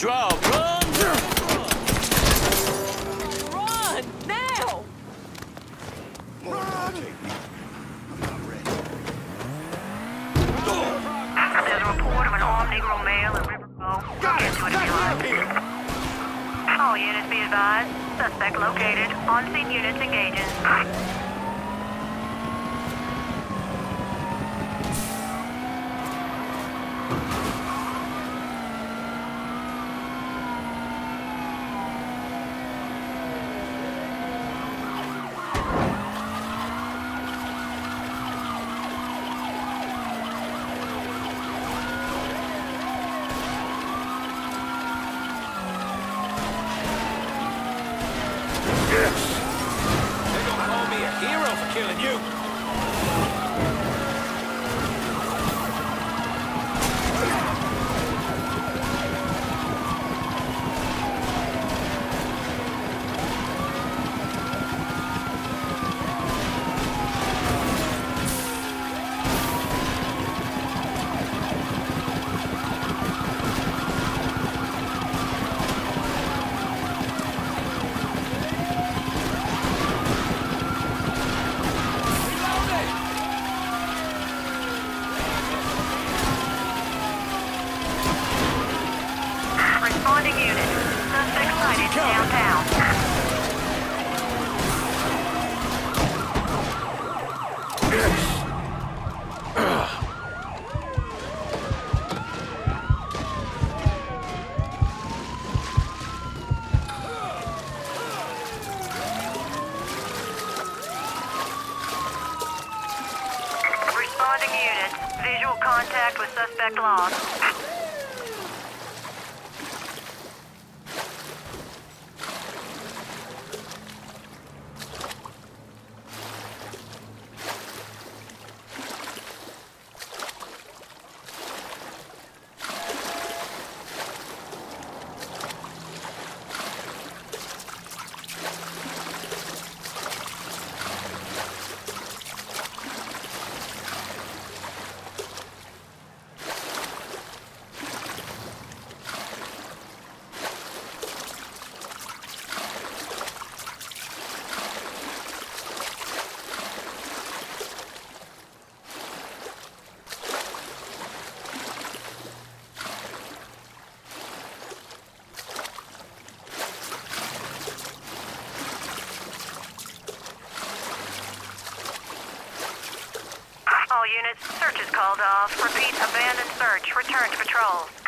patrol. Run! Run! Now! Run! I'm not ready. There's a report of an armed Negro male at Riverboat. Got Look it! into it if you Got like. it! Here! All units be advised. Suspect located. On-scene units engaging. They're gonna call me a hero for killing you. Responding unit. Suspect sighted downtown. Responding unit. Visual contact with suspect lost. All units, search is called off. Repeat, abandoned search. Return to patrol.